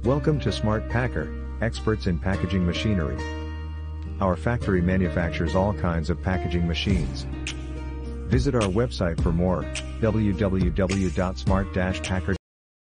Welcome to Smart Packer, experts in packaging machinery. Our factory manufactures all kinds of packaging machines. Visit our website for more, www.smart-packer.com.